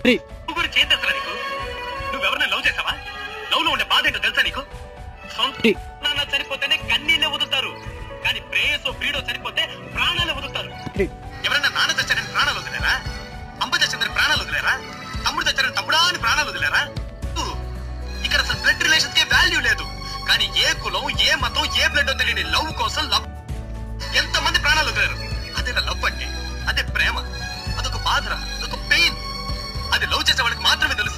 నువ్వు కూడా చేద్దా నీకు? నువ్వెవరైనా లవ్ చేసావా? లవ్ లో ఉండే బాధ ఏంటో తెలుసా నీకు? సొంత నాన్న చనిపోతేనే కన్నీళ్ళే వదులుతారు, కానీ ప్రేయసో ప్రియుడో చనిపోతే ప్రాణాలే వదులుతారు. ఎవరైనా నాన్న చచ్చారని ప్రాణాలు వదిలేరా? అమ్మ చచ్చిందని ప్రాణాలు వదిలేరా? తమ్ముడు చచ్చారని తమ్ముడా అని ప్రాణాలు వదిలేరా? ఇక్కడ అసలు బ్లడ్ రిలేషన్ కే వాల్యూ లేదు, కానీ ఏ కులం, ఏ మతం, ఏ బ్లడ్ తెలియని లవ్ కోసం ఎంత మంది ప్రాణాలు వదిలేరు. అదే లవ్ అంటే, అదే ప్రేమ. అదొక బాధరా, అదొక పెయిన్. అది లవ్ చేసే వాళ్ళకి మాత్రమే తెలుసు.